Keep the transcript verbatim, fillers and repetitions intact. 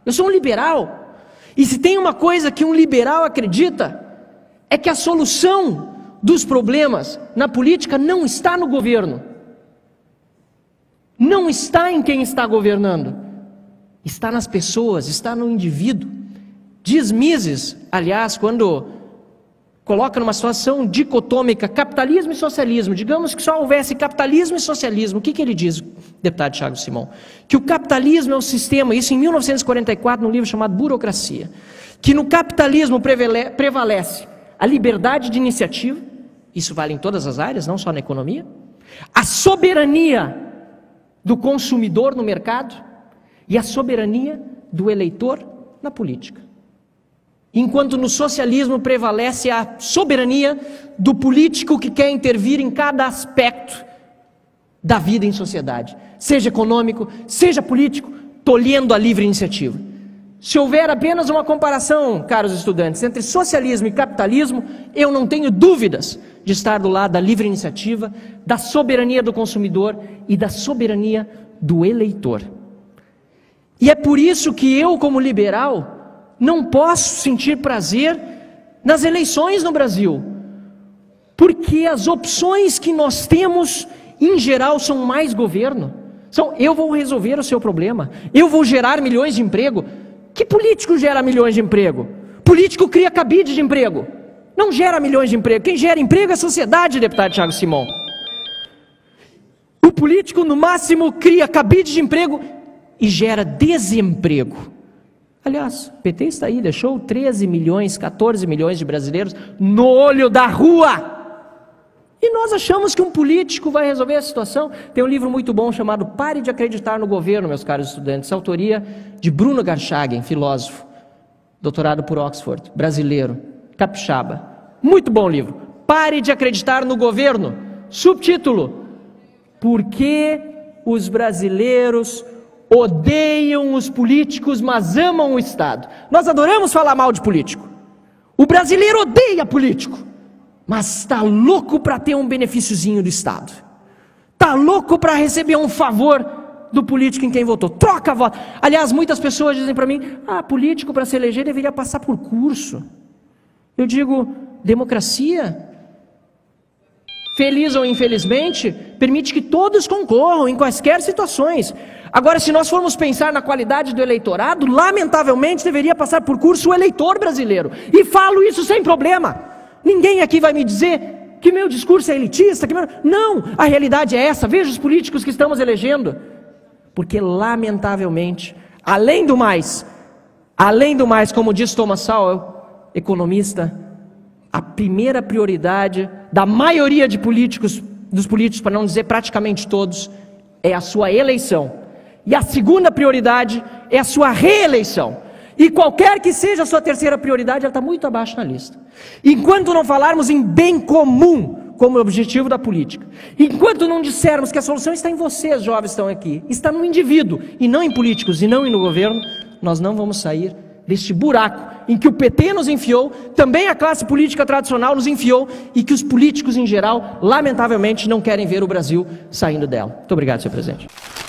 Eu sou um liberal. E se tem uma coisa que um liberal acredita, é que a solução dos problemas na política não está no governo. Não está em quem está governando. Está nas pessoas, está no indivíduo. Diz Mises, aliás, quando coloca numa situação dicotômica capitalismo e socialismo, digamos que só houvesse capitalismo e socialismo, o que, que ele diz, deputado Thiago Simão? Que o capitalismo é um sistema, isso em mil novecentos e quarenta e quatro, num livro chamado Burocracia, que no capitalismo prevalece a liberdade de iniciativa, isso vale em todas as áreas, não só na economia, a soberania do consumidor no mercado e a soberania do eleitor na política. Enquanto no socialismo prevalece a soberania do político que quer intervir em cada aspecto da vida em sociedade, seja econômico, seja político, tolhendo a livre iniciativa. Se houver apenas uma comparação, caros estudantes, entre socialismo e capitalismo, eu não tenho dúvidas de estar do lado da livre iniciativa, da soberania do consumidor e da soberania do eleitor. E é por isso que eu, como liberal, não posso sentir prazer nas eleições no Brasil, porque as opções que nós temos, em geral, são mais governo. São, eu vou resolver o seu problema, eu vou gerar milhões de emprego. Que político gera milhões de emprego? Político cria cabide de emprego, não gera milhões de emprego. Quem gera emprego é a sociedade, deputado Thiago Simão. O político, no máximo, cria cabide de emprego e gera desemprego. Aliás, o P T está aí, deixou treze milhões, quatorze milhões de brasileiros no olho da rua. E nós achamos que um político vai resolver a situação. Tem um livro muito bom chamado Pare de Acreditar no Governo, meus caros estudantes, autoria de Bruno Garchagen, filósofo, doutorado por Oxford, brasileiro, capixaba. Muito bom livro. Pare de Acreditar no Governo. Subtítulo: Por que os brasileiros odeiam os políticos, mas amam o Estado? Nós adoramos falar mal de político. O brasileiro odeia político, mas está louco para ter um benefíciozinho do Estado. Está louco para receber um favor do político em quem votou. Troca a voto. Aliás, muitas pessoas dizem para mim: ah, político para se eleger deveria passar por curso. Eu digo: democracia, feliz ou infelizmente, permite que todos concorram em quaisquer situações. Agora, se nós formos pensar na qualidade do eleitorado, lamentavelmente deveria passar por curso o eleitor brasileiro. E falo isso sem problema. Ninguém aqui vai me dizer que meu discurso é elitista. Que meu... Não, a realidade é essa. Veja os políticos que estamos elegendo. Porque, lamentavelmente, além do mais, além do mais, como diz Thomas Sowell, economista, a primeira prioridade da maioria de políticos, dos políticos, para não dizer praticamente todos, é a sua eleição. E a segunda prioridade é a sua reeleição. E qualquer que seja a sua terceira prioridade, ela está muito abaixo na lista. Enquanto não falarmos em bem comum como objetivo da política, enquanto não dissermos que a solução está em vocês, jovens que estão aqui, está no indivíduo, e não em políticos, e não no governo, nós não vamos sair deste buraco em que o P T nos enfiou, também a classe política tradicional nos enfiou, e que os políticos em geral, lamentavelmente, não querem ver o Brasil saindo dela. Muito obrigado, senhor presidente.